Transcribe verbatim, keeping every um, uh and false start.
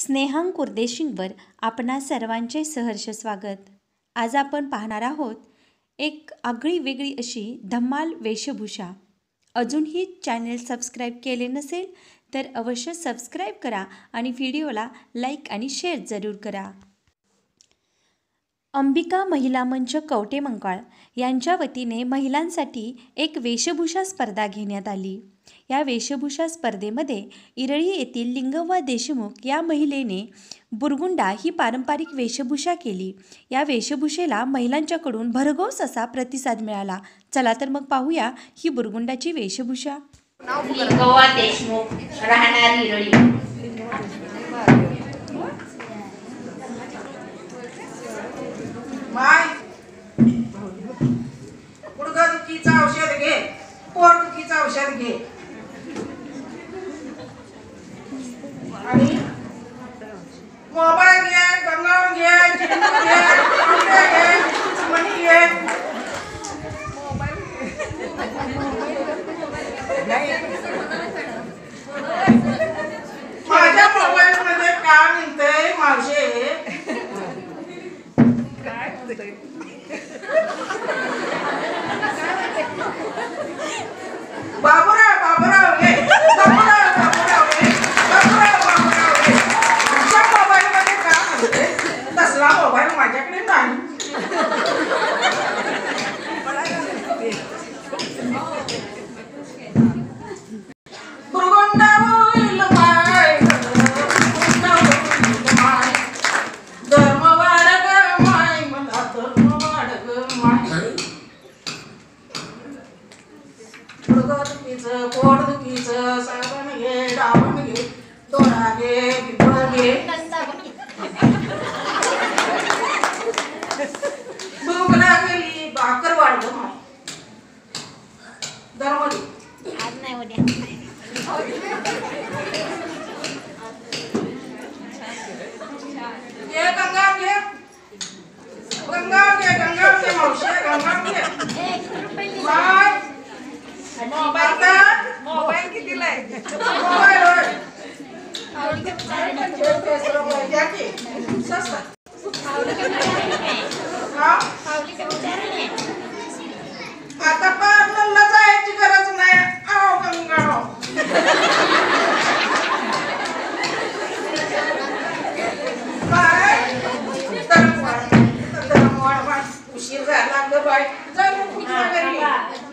स्नेहांक उर्देशींवर आपणा सर्वांचे सहर्ष स्वागत। आज आपण पाहणार आहोत एक आगळी वेगळी अशी धम्माल वेशभूषा। अजूनही चॅनल सबस्क्राईब केले नसेल तर अवश्य सबस्क्राईब करा आणि व्हिडिओला लाईक आणि शेअर जरूर करा। अंबिका महिला मंच कवटेमंकाळ यांच्या वतीने महिलांसाठी एक वेशभूषा स्पर्धा घेण्यात आली। या वेशभूषा स्पर्धेमध्ये इरळी येथील लिंगव्वा देशमुख या महिलेने बुरगुंडा ही पारंपरिक वेशभूषा केली। या वेशभूषेला महिलांच्याकडून भरघोस असा प्रतिसाद मिळाला। चला तर मग पाहूया ही बुरगुंडाची वेशभूषा। लिंगव्वा देशमुख, राहणार इरळी। माय गुडघादुखीचं औषध घे, पोटदुखीचं औषध घे आणि मोबाईल घे, गंगाळ घे, चिंटू घे, आंबे घे, मणी घे। माझ्या मोबाईल मध्ये काय म्हणते मावशे? बाबूराव बाबूराव घे, बाबूराव बाबूराव घे, बाबूराव बाबूराव घे। तुमच्या मोबाईल मध्ये काय म्हणते? तसला मोबाईल माझ्याकडे नाही। बुरगुंडा होईल माय, बुरगुंडा होईल माय, धर्म वाढ ग माय, मला धर्म वाढ ग माय। गुडघादुखीचं, पोटदुखीचं साबण घे, डाबण घे, दोडा घे, पिपळ घे। भूक लागली भाकर वाढ ग माय, धर्म घे। आज नाही उद्या। घे गंगा घे, गंगा घे, गंगा घे मावशी, गंगा घे। माय मोबाईल का? मोबाईल कितीला आहे? मोबाईल होय। घ्या की, स्वस्त। हा? आता पार्लरला जायची गरज नाही। आओ गंगाराव। बाय धर्म वाढ, धर्म वाढ, उशीर झाला ग बाय, जा मग तुझ्या घरी।